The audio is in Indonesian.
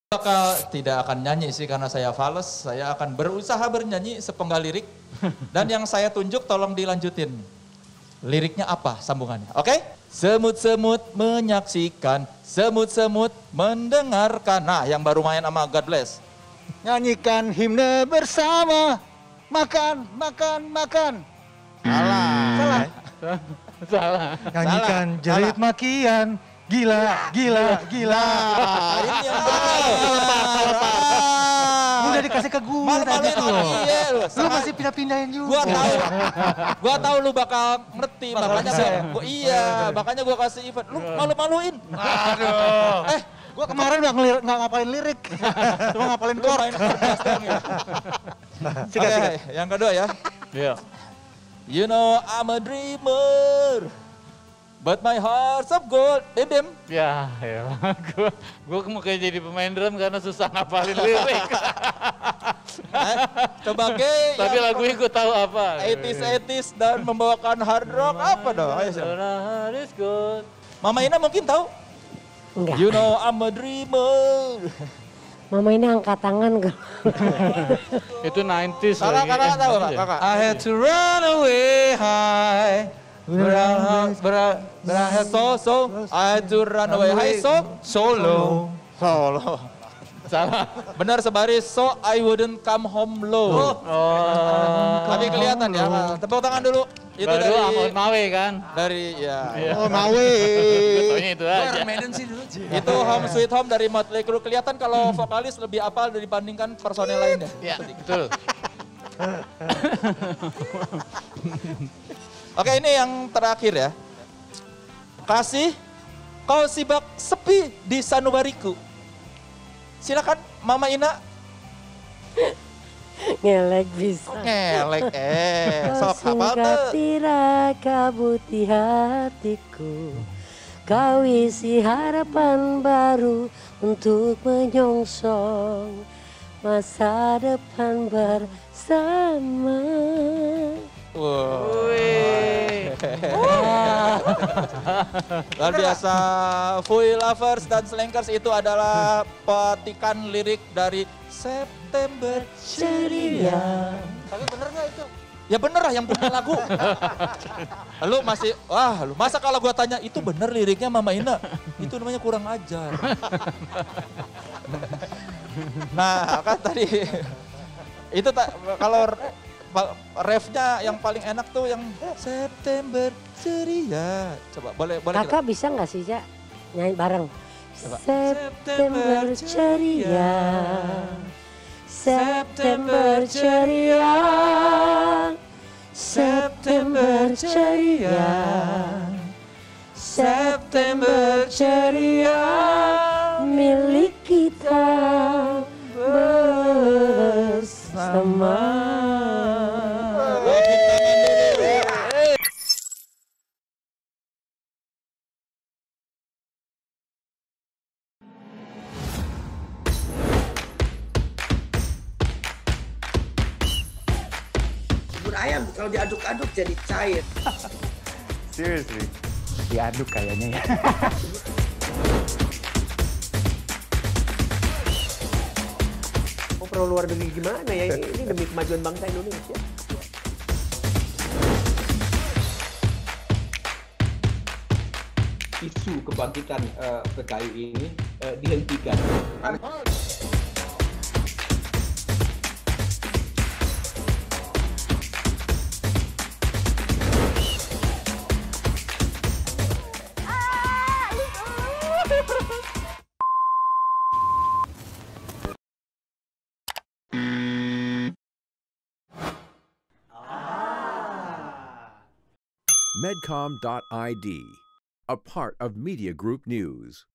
Tidak akan nyanyi sih karena saya fales, saya akan berusaha bernyanyi sepenggal lirik. Dan yang saya tunjuk tolong dilanjutin. Liriknya apa sambungannya, oke? Semut-semut menyaksikan, semut-semut mendengarkan. Nah yang baru main sama God Bless. Nyanyikan himne bersama, makan, makan, makan. Salah. Salah. Nyanyikan jerit makian, gila, gila, gila. Ini yang benar. Udah dikasih ke gue tadi Malu-maluin tuh. orang, iya lu. Lu masih pindah-pindahin juga. Gua tahu lu bakal ngerti, makanya gua kasih event. Lu malu-maluin. Aduh. Gua kemarin nggak ngapalin lirik, cuma ngapalin chord. Oke, yang kedua ya. Iya. You know I'm a dreamer, but my heart's of gold. Bim. Ya, gue mau kayak jadi pemain drum karena susah ngapalin lirik. Sebagai Tapi lagunya gue tahu apa. 80s dan membawakan hard rock apa dong? Ayo siapa? Mama Ina mungkin tahu. Enggak. You know I'm a dreamer. Mama ini angkat tangan ke. Itu 90s. Kakak lagi. tahu Masih ya? kakak. I had to run away high. I had to run away high Solo. Salah. Benar sebaris, so I wouldn't come home low. Tapi kelihatan ya. Tepuk tangan dulu. Itu Baru dari Amon Mawe kan. dari ya. Oh, Mawe. Taunya itu aja. Itu Home Sweet Home dari Motley Crue. Kelihatan kalau vokalis lebih apal dibandingkan personel lainnya. Ya, betul. Oke, ini yang terakhir ya. Kasih kau sibak sepi di sanubariku. Silakan Mama Ina. Ngelek bisa. Ngelek sok Kau hafal tuh. singkati kabut di hatiku. Kau isi harapan baru untuk menyongsong masa depan bersama. Wow. Luar biasa. Fui Lovers dan Slankers itu adalah petikan lirik dari September Ceria. Tapi bener nggak itu? Ya bener lah yang punya lagu. Lu masih, lu masa kalau gua tanya itu bener liriknya Mama Ina? Itu namanya kurang ajar. Nah kan tadi, itu kalau refnya yang paling enak tuh yang September Ceria. Coba boleh Kakak bisa nggak sih, Cak? Nyanyi bareng. September ceria, September ceria, September ceria, September ceria, milik kita bersama. Ayam kalau diaduk-aduk jadi cair. Seriously? Diaduk kayaknya ya. Mau perlu luar negeri gimana ya? Ini demi kemajuan bangsa Indonesia. Isu kebangkitan PKI ini dihentikan. Medcom.id, a part of Media Group News.